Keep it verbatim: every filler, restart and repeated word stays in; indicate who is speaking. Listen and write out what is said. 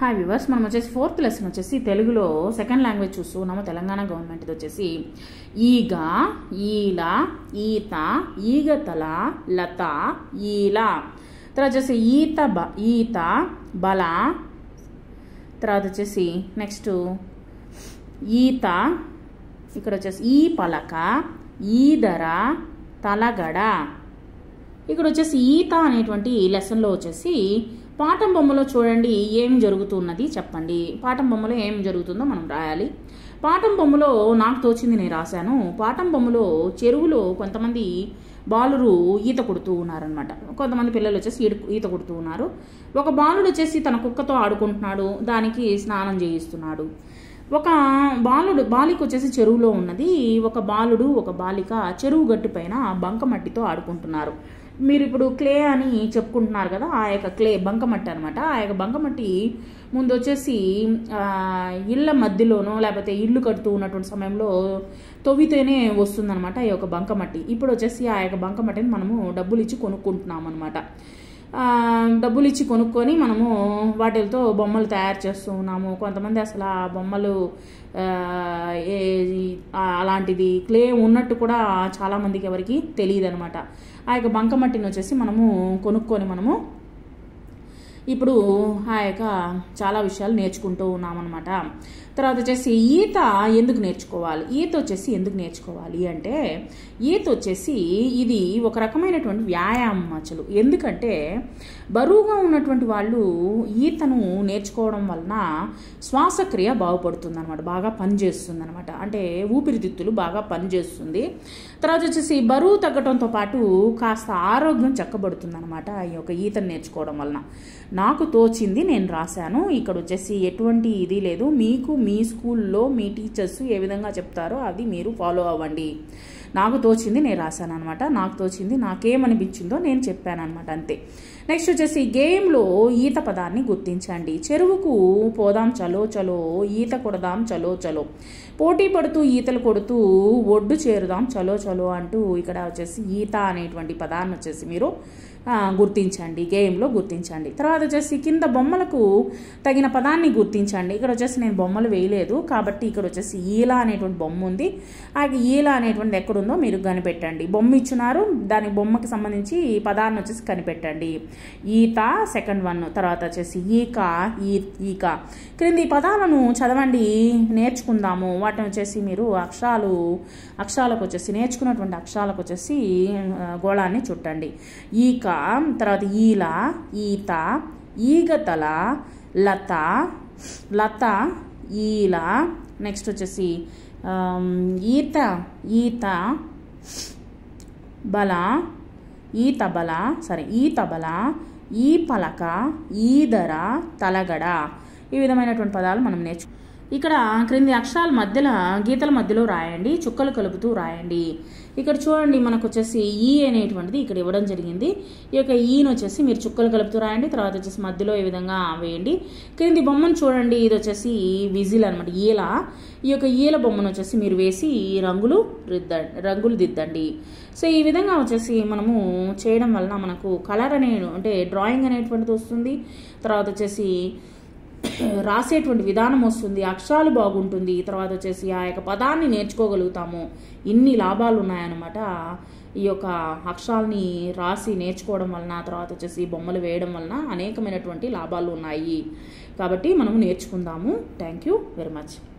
Speaker 1: Hi viewers, మనం వచ్చేసి fourth lesson వచ్చేసి తెలుగులో సెకండ్ లాంగ్వేజ్ చూస్తున్నాము. తెలంగాణ గవర్నమెంట్ ఇది వచ్చేసి ఈగ, ఈల, ఈత, ఈగతల, లత, ఈల. తర్వాత వచ్చేసి ఈత బ ఈత బల. తర్వాత వచ్చేసి నెక్స్ట్ ఈత, ఇక్కడ వచ్చేసి ఈ పలక, ఈదర, తలగడ. ఇక్కడ వచ్చేసి ఈత అనేటువంటి లెసన్లో వచ్చేసి పాఠం బొమ్మలో చూడండి ఏం జరుగుతున్నది చెప్పండి. పాఠం బొమ్మలో ఏం జరుగుతుందో మనం రాయాలి. పాఠం బొమ్మలో నాకు తోచింది నేను రాశాను. పాఠం బొమ్మలో చెరువులో కొంతమంది బాలురు ఈత కొడుతూ ఉన్నారనమాట. కొంతమంది పిల్లలు వచ్చేసి ఈత కొడుతూ ఉన్నారు. ఒక బాలుడు వచ్చేసి తన కుక్కతో ఆడుకుంటున్నాడు, దానికి స్నానం చేయిస్తున్నాడు. ఒక బాలుడు బాలిక వచ్చేసి చెరువులో ఉన్నది. ఒక బాలుడు ఒక బాలిక చెరువు గట్టు పైన బంకమట్టితో ఆడుకుంటున్నారు. మీరు ఇప్పుడు క్లే అని చెప్పుకుంటున్నారు కదా, ఆ యొక్క క్లే బంకమట్టి అనమాట. ఆ యొక్క బంకమట్టి ముందు వచ్చేసి ఇళ్ళ మధ్యలోనో లేకపోతే ఇల్లు కడుతూ ఉన్నటువంటి సమయంలో తవ్వితేనే వస్తుందన్నమాట ఈ యొక్క బంకమట్టి. ఇప్పుడు వచ్చేసి ఆ యొక్క బంకమట్టిని మనము డబ్బులు ఇచ్చి కొనుక్కుంటున్నాం అనమాట. డబ్బులు ఇచ్చి కొనుక్కొని మనము వాటితో బొమ్మలు తయారు చేస్తూ ఉన్నాము. కొంతమంది అసలు ఆ బొమ్మలు అలాంటిది క్లే ఉన్నట్టు కూడా చాలామందికి ఎవరికి తెలియదు అనమాట. ఆ యొక్క బంకమట్టిని వచ్చేసి మనము కొనుక్కొని మనము ఇప్పుడు ఆ యొక్క చాలా విషయాలు నేర్చుకుంటూ ఉన్నామన్నమాట. తర్వాత వచ్చేసి ఈత ఎందుకు నేర్చుకోవాలి, ఈత వచ్చేసి ఎందుకు నేర్చుకోవాలి అంటే ఈత వచ్చేసి ఇది ఒక రకమైనటువంటి వ్యాయామం అసలు. ఎందుకంటే బరువుగా ఉన్నటువంటి వాళ్ళు ఈతను నేర్చుకోవడం వలన శ్వాసక్రియ బాగుపడుతుంది అనమాట, బాగా పనిచేస్తుంది అనమాట. అంటే ఊపిరితిత్తులు బాగా పనిచేస్తుంది. తర్వాత వచ్చేసి బరువు తగ్గడంతో పాటు కాస్త ఆరోగ్యం చక్కబడుతుంది అనమాట ఈ యొక్క ఈతను నేర్చుకోవడం వలన. నాకు తోచింది నేను రాశాను. ఇక్కడ వచ్చేసి ఎటువంటి ఇది లేదు. మీకు మీ స్కూల్లో మీ టీచర్స్ ఏ విధంగా చెప్తారో అది మీరు ఫాలో అవ్వండి. నాకు తోచింది నేను రాశాను అనమాట. నాకు తోచింది నాకేమనిపించిందో నేను చెప్పాను అనమాట, అంతే. నెక్స్ట్ వచ్చేసి గేమ్లో ఈత పదాన్ని గుర్తించండి. చెరువుకు పోదాం చలో చలో, ఈత కొడదాం చలో చలో, పోటీ పడుతూ ఈతలు కొడుతూ ఒడ్డు చేరుదాం చలో చలో అంటూ ఇక్కడ వచ్చేసి ఈత అనేటువంటి పదాన్ని వచ్చేసి మీరు గుర్తించండి, గేమ్లో గుర్తించండి. తర్వాత వచ్చేసి కింద బొమ్మలకు తగిన పదాన్ని గుర్తించండి. ఇక్కడ వచ్చేసి నేను బొమ్మలు వేయలేదు కాబట్టి ఇక్కడ వచ్చేసి ఈల అనేటువంటి బొమ్మ ఉంది. ఆ ఈల అనేటువంటి ఎక్కడుందో మీరు కనిపెట్టండి. బొమ్మ ఇచ్చున్నారు, దాని బొమ్మకి సంబంధించి పదాన్ని వచ్చేసి కనిపెట్టండి. ఈత సెకండ్ వన్. తర్వాత వచ్చేసి ఈక, ఈ ఈక. క్రింది పదాలను చదవండి, నేర్చుకుందాము. వాటిని వచ్చేసి మీరు అక్షరాలు అక్షరాలకు వచ్చేసి నేర్చుకున్నటువంటి అక్షరాలకు వచ్చేసి గోళాన్ని చుట్టండి. ఈక, తర్వాత ఈల, ఈత, ఈగతల, లత, లత, ఈల. నెక్స్ట్ వచ్చేసి ఈత, ఈత బల, ఈత బల సరే ఈత బల, ఈ పలక, ఈదర, తలగడ. ఈ విధమైనటువంటి పదాలు మనం నేర్చు. ఇక్కడ క్రింది అక్షరాల మధ్యలో గీతల మధ్యలో రాయండి, చుక్కలు కలుపుతూ రాయండి. ఇక్కడ చూడండి మనకు వచ్చేసి ఈ అనేటువంటిది ఇక్కడ ఇవ్వడం జరిగింది. ఈ యొక్క ఈని వచ్చేసి మీరు చుక్కలు కలుపుతూ రాయండి. తర్వాత వచ్చేసి మధ్యలో ఈ విధంగా వేయండి. క్రింది బొమ్మను చూడండి, ఇది వచ్చేసి విజిల్ అనమాట, ఈల. ఈ యొక్క ఈల బొమ్మను వచ్చేసి మీరు వేసి రంగులు దిద్దండి రంగులు దిద్దండి. సో ఈ విధంగా వచ్చేసి మనము చేయడం వలన మనకు కలర్ అనే అంటే డ్రాయింగ్ అనేటువంటిది వస్తుంది. తర్వాత వచ్చేసి రాసేటువంటి విధానం వస్తుంది, అక్షరాలు బాగుంటుంది. తర్వాత వచ్చేసి ఆ యొక్క పదాన్ని నేర్చుకోగలుగుతాము. ఇన్ని లాభాలు ఉన్నాయన్నమాట ఈ యొక్క అక్షరాలని రాసి నేర్చుకోవడం వలన. తర్వాత వచ్చేసి బొమ్మలు వేయడం వలన అనేకమైనటువంటి లాభాలు ఉన్నాయి. కాబట్టి మనము నేర్చుకుందాము. Thank you very much.